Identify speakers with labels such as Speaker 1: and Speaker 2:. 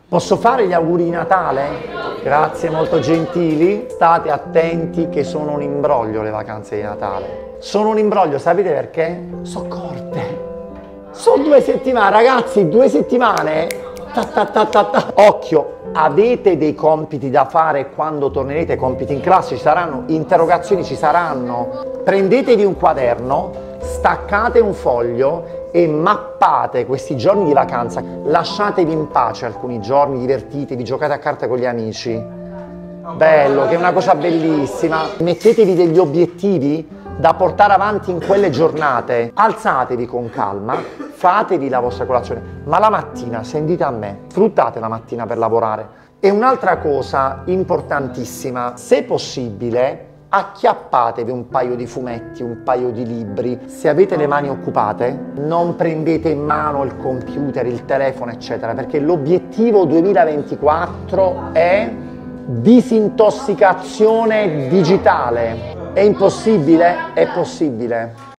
Speaker 1: Posso fare gli auguri di Natale? Grazie, molto gentili. State attenti che sono un imbroglio le vacanze di Natale. Sono un imbroglio, sapete perché? Sono corte. Sono 2 settimane, ragazzi, 2 settimane. Occhio, avete dei compiti da fare quando tornerete, compiti in classe, ci saranno, interrogazioni ci saranno. Prendetevi un quaderno, staccate un foglio e mappate questi giorni di vacanza, lasciatevi in pace alcuni giorni, divertitevi, giocate a carte con gli amici, bello, che è una cosa bellissima, mettetevi degli obiettivi da portare avanti in quelle giornate, alzatevi con calma, fatevi la vostra colazione, ma la mattina, sentite a me, sfruttate la mattina per lavorare. E un'altra cosa importantissima, se possibile, acchiappatevi un paio di fumetti, un paio di libri. Se avete le mani occupate, non prendete in mano il computer, il telefono, eccetera, perché l'obiettivo 2024 è disintossicazione digitale. È impossibile? È possibile.